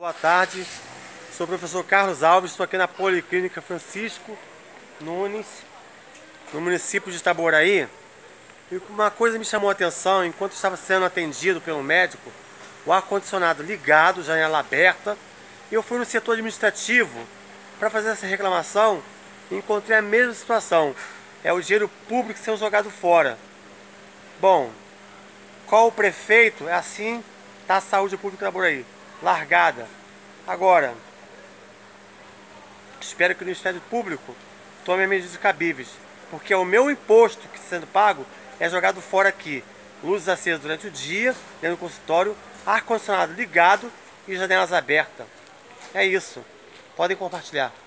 Boa tarde, sou o professor Carlos Alves, estou aqui na Policlínica Francisco Nunes, no município de Itaboraí. E uma coisa me chamou a atenção, enquanto estava sendo atendido pelo médico, o ar-condicionado ligado, janela aberta, e eu fui no setor administrativo para fazer essa reclamação e encontrei a mesma situação. É o dinheiro público sendo jogado fora. Bom, qual o prefeito? É assim, tá a saúde pública de Itaboraí, largada. Agora, espero que o Ministério Público tome medidas cabíveis, porque o meu imposto que está sendo pago é jogado fora aqui. Luzes acesas durante o dia, dentro do consultório, ar-condicionado ligado e janelas abertas. É isso. Podem compartilhar.